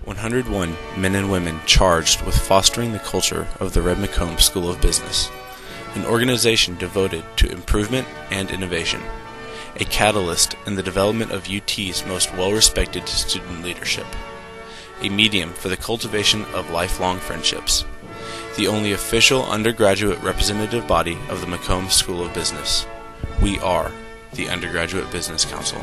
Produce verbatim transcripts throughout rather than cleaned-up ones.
one hundred one men and women charged with fostering the culture of the Red McComb School of Business, an organization devoted to improvement and innovation, a catalyst in the development of U T's most well-respected student leadership, a medium for the cultivation of lifelong friendships, the only official undergraduate representative body of the McComb School of Business. We are the Undergraduate Business Council.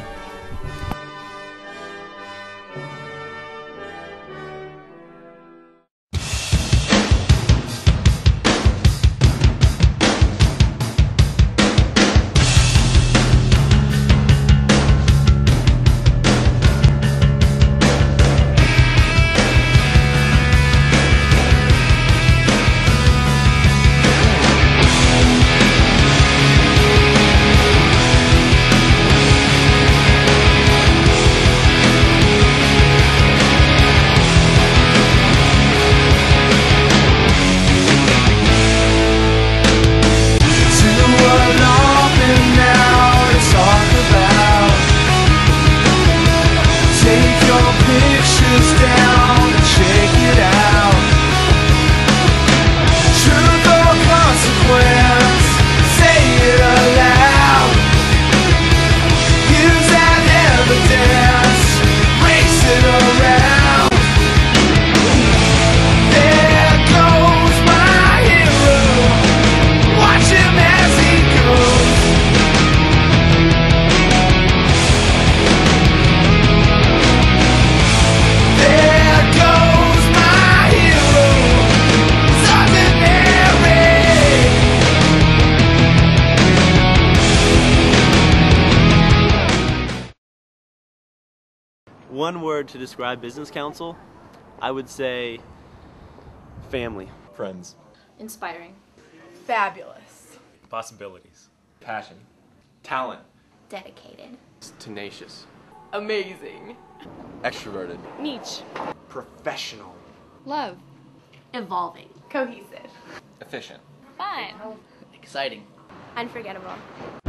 One word to describe Business Council, I would say family. Friends. Inspiring. Fabulous. Possibilities. Passion. Talent. Dedicated. Tenacious. Amazing. Extroverted. Niche. Professional. Love. Evolving. Cohesive. Efficient. Fun. Exciting. Unforgettable.